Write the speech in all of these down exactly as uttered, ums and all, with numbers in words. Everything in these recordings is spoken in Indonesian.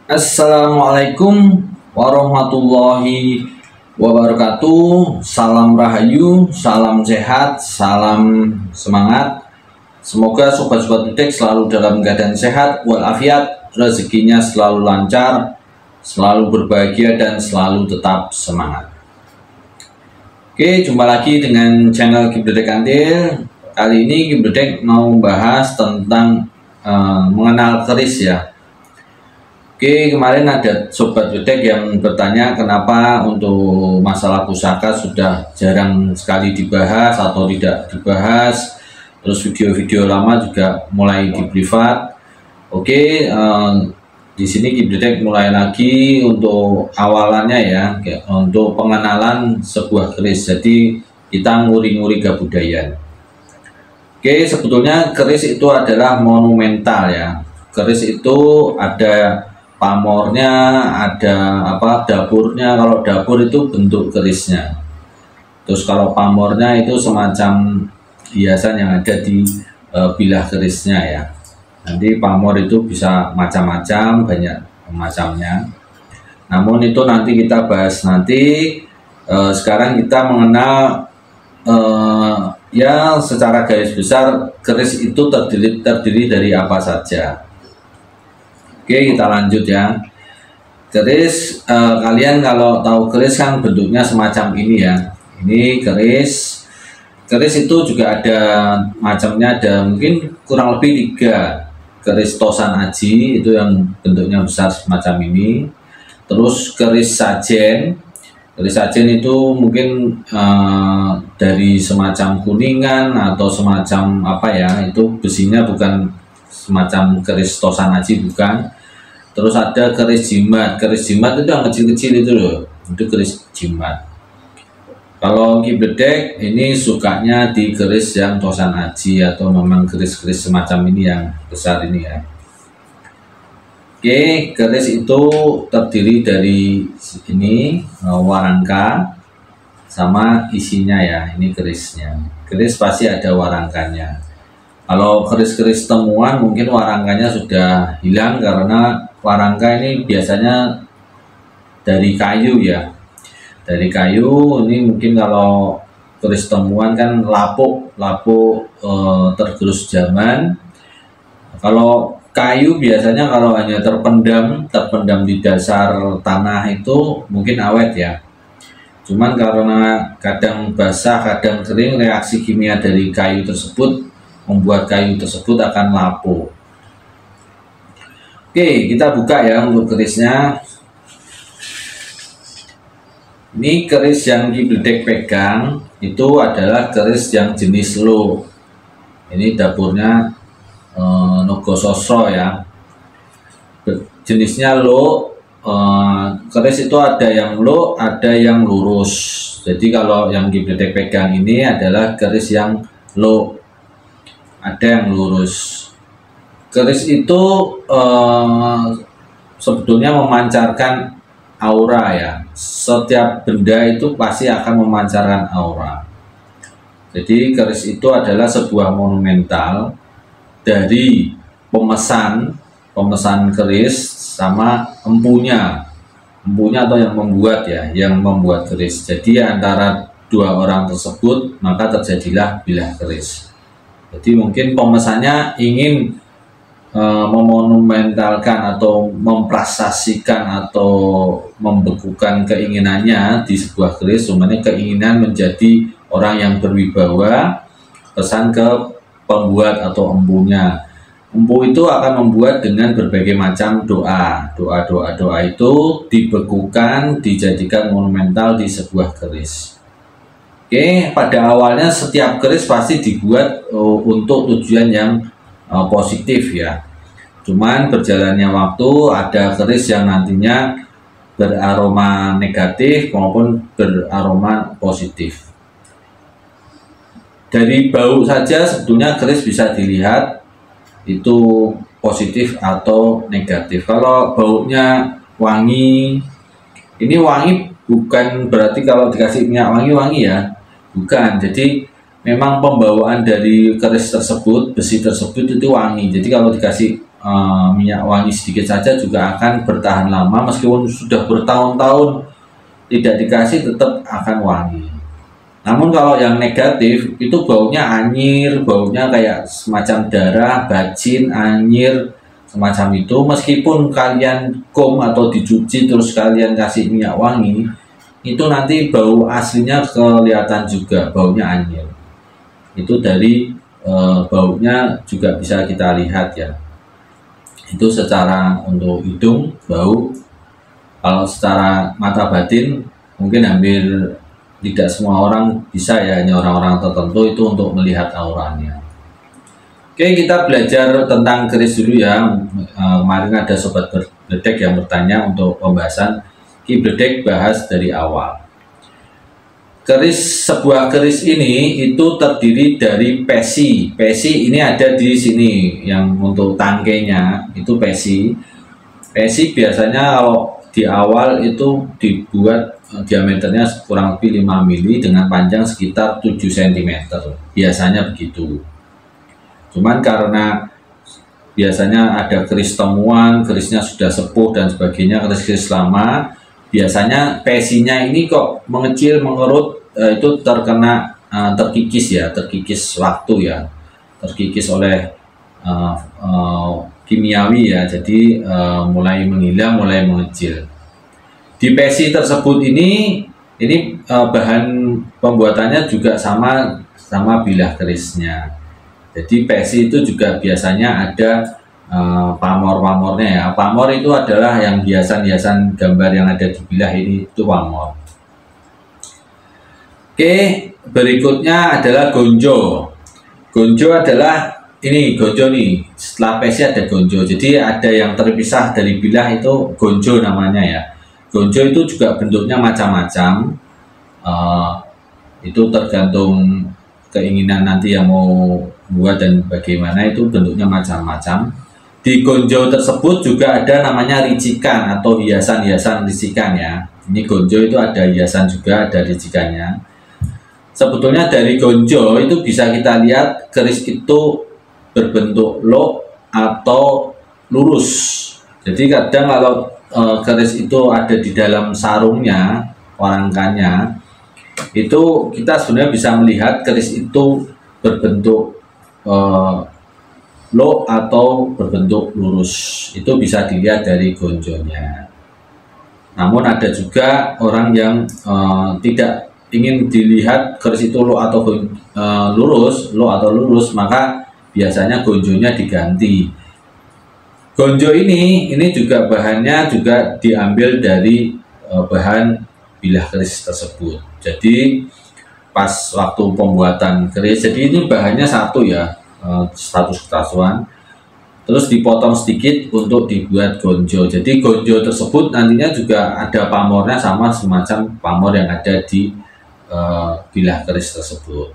Assalamualaikum warahmatullahi wabarakatuh. Salam rahayu, salam sehat, salam semangat. Semoga sobat-sobat Bidek selalu dalam keadaan sehat walafiat, rezekinya selalu lancar, selalu berbahagia dan selalu tetap semangat. Oke, jumpa lagi dengan channel Kibledek Kantil. Kali ini Kibledek mau membahas tentang uh, mengenal keris ya. Oke, kemarin ada sobat Bidek yang bertanya kenapa untuk masalah pusaka sudah jarang sekali dibahas atau tidak dibahas. Terus video-video lama juga mulai di privat. Oke, eh, di sini Bidek mulai lagi untuk awalannya ya, untuk pengenalan sebuah keris. Jadi kita nguri-nguri kebudayaan. Oke, sebetulnya keris itu adalah monumental ya. Keris itu ada pamornya, ada apa dapurnya. Kalau dapur itu bentuk kerisnya, terus kalau pamornya itu semacam hiasan yang ada di e, bilah kerisnya ya. Nanti pamor itu bisa macam-macam, banyak macamnya, namun itu nanti kita bahas nanti. E, sekarang kita mengenal e, ya secara garis besar keris itu terdiri, terdiri dari apa saja. Oke, kita lanjut ya. Keris, eh, kalian kalau tahu keris kan bentuknya semacam ini ya. Ini keris. Keris itu juga ada macamnya, ada mungkin kurang lebih tiga. Keris tosan aji itu yang bentuknya besar semacam ini. Terus keris sajen. Keris sajen itu mungkin eh, dari semacam kuningan atau semacam apa ya, itu besinya bukan semacam keris tosan aji, bukan. Terus ada keris jimat. Keris jimat itu yang kecil-kecil itu loh, itu keris jimat. Kalau Kibledek ini sukanya di keris yang tosan aji atau memang keris-keris semacam ini yang besar ini ya. Oke, keris itu terdiri dari ini warangka sama isinya ya. Ini kerisnya. Keris pasti ada warangkanya. Kalau keris-keris temuan mungkin warangkanya sudah hilang karena warangka ini biasanya dari kayu ya. Dari kayu ini mungkin kalau keris temuan kan lapuk, lapuk e, tergerus zaman. Kalau kayu biasanya kalau hanya terpendam, terpendam di dasar tanah itu mungkin awet ya. Cuman karena kadang basah, kadang kering, reaksi kimia dari kayu tersebut membuat kayu tersebut akan lapuk. Oke, kita buka ya untuk kerisnya. Ini keris yang Kibledek pegang itu adalah keris yang jenis lo. Ini dapurnya e, Nogososro ya. Jenisnya lo. E, keris itu ada yang lo, ada yang lurus. Jadi kalau yang Kibledek pegang ini adalah keris yang lo, ada yang lurus. Keris itu eh, sebetulnya memancarkan aura ya. Setiap benda itu pasti akan memancarkan aura. Jadi keris itu adalah sebuah monumental dari pemesan, pemesan keris sama empunya, empunya atau yang membuat ya, yang membuat keris. Jadi antara dua orang tersebut maka terjadilah bilah keris. Jadi mungkin pemesannya ingin memonumentalkan atau memprasasikan atau membekukan keinginannya di sebuah keris, sebenarnya keinginan menjadi orang yang berwibawa, pesan ke pembuat atau empunya. Empu itu akan membuat dengan berbagai macam doa. Doa-doa-doa itu dibekukan, dijadikan monumental di sebuah keris. Oke, pada awalnya setiap keris pasti dibuat uh, untuk tujuan yang uh, positif ya. Cuman berjalannya waktu ada keris yang nantinya beraroma negatif maupun beraroma positif. Dari bau saja sebetulnya keris bisa dilihat itu positif atau negatif. Kalau baunya wangi, ini wangi bukan berarti kalau dikasih minyak wangi wangi ya, bukan. Jadi memang pembawaan dari keris tersebut, besi tersebut itu wangi. Jadi kalau dikasih uh, minyak wangi sedikit saja juga akan bertahan lama, meskipun sudah bertahun-tahun tidak dikasih tetap akan wangi. Namun kalau yang negatif itu baunya anyir, baunya kayak semacam darah, bacin, anyir, semacam itu. Meskipun kalian kum atau dicuci terus kalian kasih minyak wangi, itu nanti bau aslinya kelihatan juga, baunya anyir. Itu dari e, baunya juga bisa kita lihat ya. Itu secara untuk hidung bau. Kalau secara mata batin mungkin hampir tidak semua orang bisa ya, hanya orang-orang tertentu itu untuk melihat auranya. Oke, kita belajar tentang keris dulu ya. E, kemarin ada sobat bledek yang bertanya untuk pembahasan. Ki Bledek bahas dari awal. Keris, sebuah keris ini itu terdiri dari pesi. Pesi ini ada di sini, yang untuk tangkainya itu pesi. Pesi biasanya kalau di awal itu dibuat diameternya kurang lebih lima mili dengan panjang sekitar tujuh sentimeter. Biasanya begitu. Cuman karena biasanya ada keris temuan, kerisnya sudah sepuh dan sebagainya, keris-keris lama, biasanya pesinya ini kok mengecil, mengerut, eh, itu terkena eh, terkikis ya, terkikis waktu ya, terkikis oleh eh, eh, kimiawi ya, jadi eh, mulai menghilang, mulai mengecil. Di pesi tersebut ini, ini eh, bahan pembuatannya juga sama sama bilah kerisnya. Jadi pesi itu juga biasanya ada pamor-pamornya ya. Pamor itu adalah yang hiasan-hiasan gambar yang ada di bilah ini, itu pamor. Oke, berikutnya adalah gonjo. Gonjo adalah ini, gonjo nih, setelah pesi ada gonjo. Jadi ada yang terpisah dari bilah, itu gonjo namanya ya. Gonjo itu juga bentuknya macam-macam. Uh, itu tergantung keinginan nanti yang mau buat dan bagaimana, itu bentuknya macam-macam. Di gonjo tersebut juga ada namanya ricikan atau hiasan-hiasan ricikan ya. Ini gonjo itu ada hiasan juga, ada ricikannya. Sebetulnya dari gonjo itu bisa kita lihat keris itu berbentuk lok atau lurus. Jadi kadang kalau e, keris itu ada di dalam sarungnya, warangkannya, itu kita sebenarnya bisa melihat keris itu berbentuk e, low atau berbentuk lurus, itu bisa dilihat dari gonjonya. Namun ada juga orang yang uh, tidak ingin dilihat keris itu low atau uh, lurus, low atau lurus, maka biasanya gonjonya diganti. Gonjo ini, ini juga bahannya juga diambil dari uh, bahan bilah keris tersebut. Jadi pas waktu pembuatan keris, jadi ini bahannya satu ya, status kerasuan, terus dipotong sedikit untuk dibuat gonjo. Jadi gonjo tersebut nantinya juga ada pamornya, sama semacam pamor yang ada di uh, bilah keris tersebut.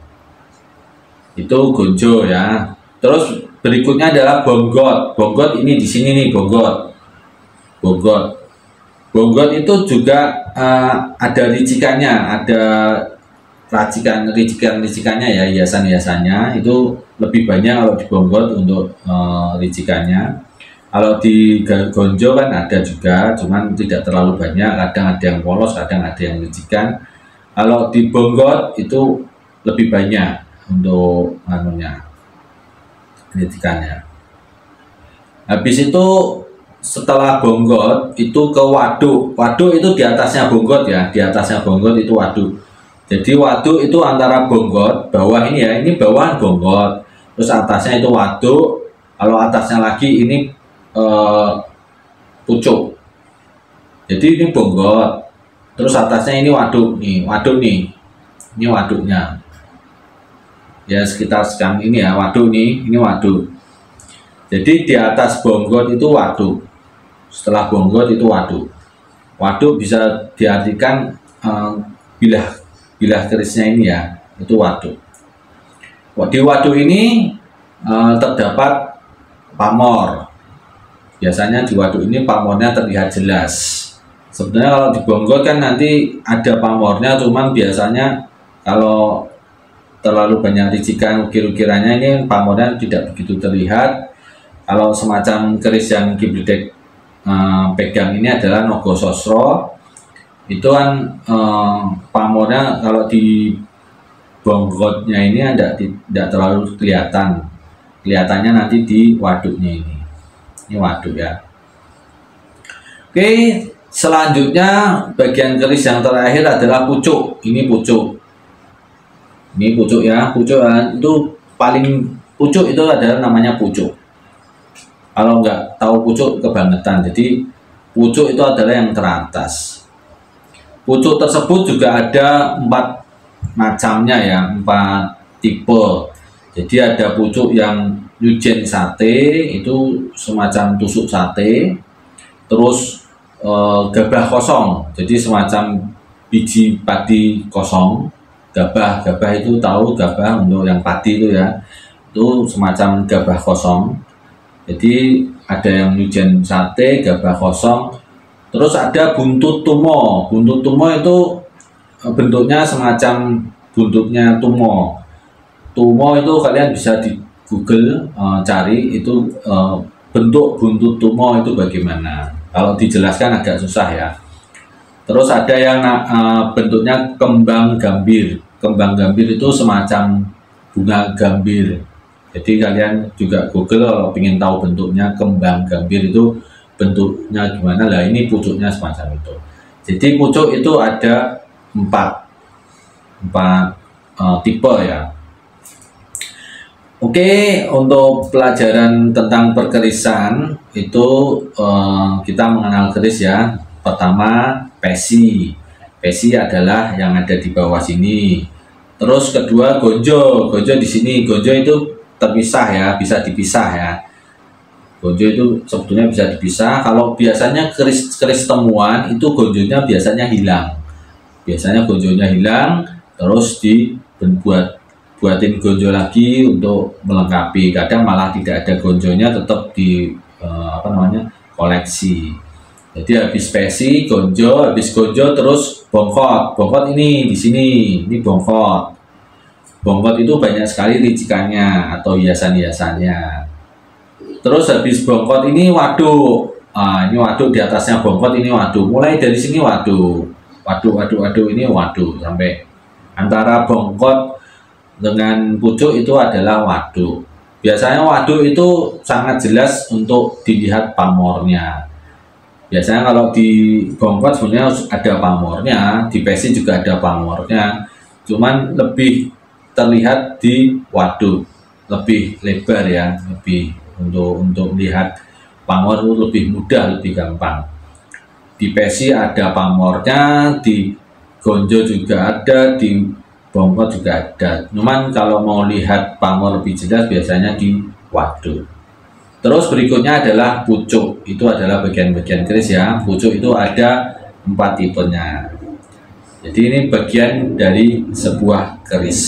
Itu gonjo ya. Terus berikutnya adalah bonggot. Bonggot ini di sini nih, bonggot. Bonggot. Bonggot itu juga uh, ada ricikannya, ada racikan, ricikan-ricikannya ya, hiasan-hiasannya itu lebih banyak kalau di bonggot untuk e, ricikannya. Kalau di gonjo kan ada juga, cuman tidak terlalu banyak, kadang ada yang polos, kadang ada yang ricikan. Kalau di bonggot itu lebih banyak untuk anunya, ricikannya. Habis itu setelah bonggot itu ke waduk. Waduk itu di atasnya bonggot ya, di atasnya bonggot itu waduk. Jadi waduk itu antara bonggot, bawah ini ya, ini bawahan bonggot, terus atasnya itu waduk, kalau atasnya lagi ini eh, pucuk. Jadi ini bonggot, terus atasnya ini waduk nih, waduk nih, ini waduknya. Ya sekitar sekarang ini ya, waduk nih, ini waduk. Jadi di atas bonggot itu waduk, setelah bonggot itu waduk. Waduk bisa diartikan eh, bilah bilah kerisnya ini ya, itu waduk. Di waduk ini e, terdapat pamor. Biasanya di waduk ini pamornya terlihat jelas. Sebenarnya kalau di bonggot kan nanti ada pamornya, cuman biasanya kalau terlalu banyak ricikan ukir-ukirannya ini pamornya tidak begitu terlihat. Kalau semacam keris yang Ki Bledek uh, pegang ini adalah Nogo Sosro. Itu kan uh, pamornya kalau di bonggotnya ini tidak terlalu kelihatan. Kelihatannya nanti di waduknya ini. Ini waduk ya. Oke, selanjutnya bagian keris yang terakhir adalah pucuk. Ini pucuk. Ini pucuk ya. Pucuk ya, itu paling pucuk itu adalah namanya pucuk. Kalau nggak tahu pucuk kebangetan. Jadi pucuk itu adalah yang teratas. Pucuk tersebut juga ada empat macamnya ya, empat tipe. Jadi ada pucuk yang nyujen sate, itu semacam tusuk sate. Terus e, gabah kosong, jadi semacam biji padi kosong. Gabah, gabah itu tahu gabah untuk yang padi itu ya. Itu semacam gabah kosong. Jadi ada yang nyujen sate, gabah kosong. Terus ada buntut tumo. Buntut tumo itu bentuknya semacam buntutnya tumo. Tumo itu kalian bisa di Google uh, cari itu uh, bentuk buntut tumo itu bagaimana. Kalau dijelaskan agak susah ya. Terus ada yang uh, bentuknya kembang gambir. Kembang gambir itu semacam bunga gambir. Jadi kalian juga Google kalau ingin tahu bentuknya kembang gambir itu bentuknya gimana. Lah ini pucuknya semacam itu. Jadi pucuk itu ada empat empat uh, tipe ya. Oke, untuk pelajaran tentang perkerisan itu uh, kita mengenal keris ya. Pertama pesi. Pesi adalah yang ada di bawah sini. Terus kedua gonjo. Gonjo di sini. Gonjo itu terpisah ya, bisa dipisah ya. Gonjo itu sebetulnya bisa dipisah. Kalau biasanya keris-keris temuan itu gonjonya biasanya hilang. Biasanya gonjonya hilang, terus dibuat buatin gonjo lagi untuk melengkapi. Kadang malah tidak ada gonjonya, tetap di eh, apa namanya koleksi. Jadi habis pesi, gonjo, habis gonjo terus bongkot. Bongkot ini di sini, ini bongkot. Bongkot itu banyak sekali ricikannya atau hiasan-hiasannya. Terus habis bongkot ini waduk. Ah, ini waduk, di atasnya bongkot ini waduk. Mulai dari sini waduk. Waduk, waduk, waduk ini waduk sampai antara bongkot dengan pucuk itu adalah waduk. Biasanya waduk itu sangat jelas untuk dilihat pamornya. Biasanya kalau di bongkot sebenarnya ada pamornya, di pesi juga ada pamornya. Cuman lebih terlihat di waduk, lebih lebar ya, lebih untuk untuk melihat pamor itu lebih mudah, lebih gampang. Di pesi ada pamornya, di gonjo juga ada, di bongkot juga ada. Cuman kalau mau lihat pamor lebih jelas biasanya di waduk. Terus berikutnya adalah pucuk. Itu adalah bagian-bagian keris ya. Pucuk itu ada empat tipenya. Jadi ini bagian dari sebuah keris.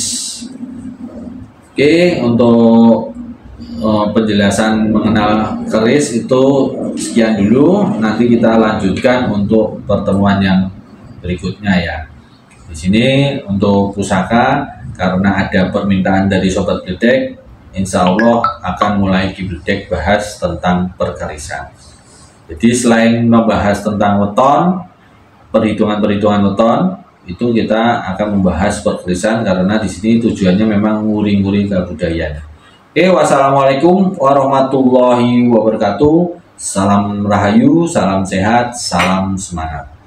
Oke, untuk uh, penjelasan mengenal keris itu sekian dulu. Nanti kita lanjutkan untuk pertemuan yang berikutnya ya. Di sini untuk pusaka, karena ada permintaan dari Sobat Bledek, insya Allah akan mulai Ki Bledek bahas tentang perkerisan. Jadi selain membahas tentang weton, perhitungan-perhitungan weton, itu kita akan membahas perkerisan karena di sini tujuannya memang nguri-nguri kebudayaan. Oke, wassalamualaikum warahmatullahi wabarakatuh. Salam rahayu, salam sehat, salam semangat.